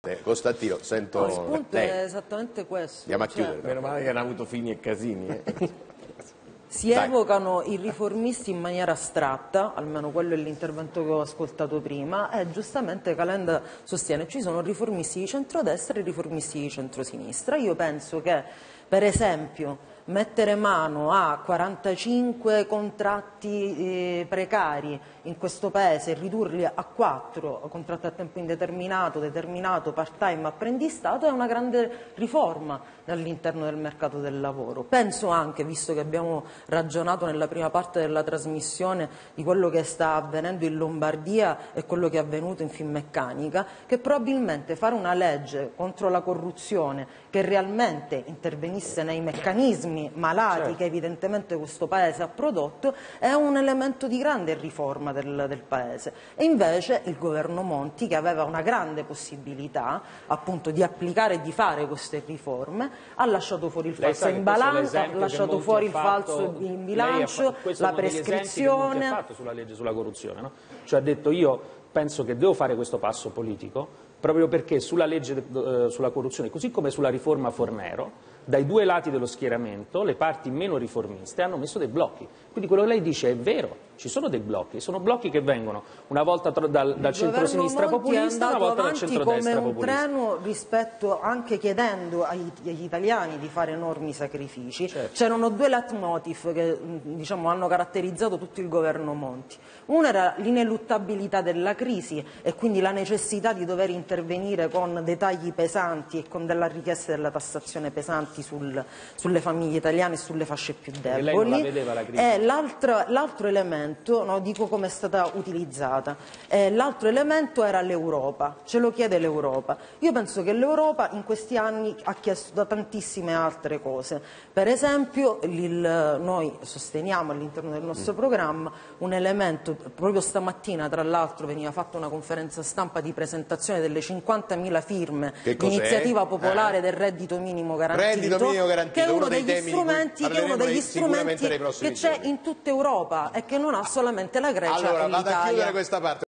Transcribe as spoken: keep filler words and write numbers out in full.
Eh, Costantino, sento No, il punto lei. è esattamente questo. Andiamo a cioè, chiudere. Meno male che hanno avuto Fini e Casini. Eh. Si evocano i riformisti in maniera astratta, almeno quello è l'intervento che ho ascoltato prima, e giustamente Calenda sostiene ci sono riformisti di centrodestra e riformisti di centrosinistra. Io penso che, per esempio, mettere mano a quarantacinque contratti eh, precari in questo Paese e ridurli a quattro, contratti a tempo indeterminato, determinato, part-time, apprendistato, è una grande riforma all'interno del mercato del lavoro. Penso anche, visto che abbiamo ragionato nella prima parte della trasmissione di quello che sta avvenendo in Lombardia e quello che è avvenuto in Finmeccanica, che probabilmente fare una legge contro la corruzione che realmente intervenisse nei meccanismi malati certo. che evidentemente questo Paese ha prodotto è un elemento di grande riforma del, del Paese. E invece il governo Monti, che aveva una grande possibilità appunto di applicare e di fare queste riforme, ha lasciato fuori il falso in balancio, ha lasciato fuori il falso in bilancio, la prescrizione. Ha fatto sulla legge sulla corruzione, no? Cioè ha detto io penso che devo fare questo passo politico proprio perché sulla legge eh, sulla corruzione, così come sulla riforma Fornero, dai due lati dello schieramento le parti meno riformiste hanno messo dei blocchi. Quindi quello che lei dice è vero, ci sono dei blocchi, sono blocchi che vengono una volta dal, dal centro-sinistra populista, una volta dal centro-destra come un populista. Treno rispetto, anche chiedendo ai, agli italiani di fare enormi sacrifici. Certo. C'erano due leitmotiv che diciamo, hanno caratterizzato tutto il governo Monti. Uno era l'ineluttabilità della crisi e quindi la necessità di dover intervenire con dei tagli pesanti e con della richiesta della tassazione pesanti sul, sulle famiglie italiane e sulle fasce più deboli. Lei non la vedeva la crisi. E l'altro elemento, no, dico come è stata utilizzata, eh, l'altro elemento era l'Europa, ce lo chiede l'Europa. Io penso che l'Europa in questi anni ha chiesto da tantissime altre cose. Per esempio il, noi sosteniamo all'interno del nostro mm. programma un elemento, proprio stamattina tra l'altro veniva fatta una conferenza stampa di presentazione delle cinquantamila firme di iniziativa popolare eh. del reddito minimo garantito. Garantito, che è uno, uno degli dei strumenti, che, è uno degli strumenti che c'è in tutta Europa e che non ha solamente la Grecia allora, e l'Italia. Vado a chiudere questa parte.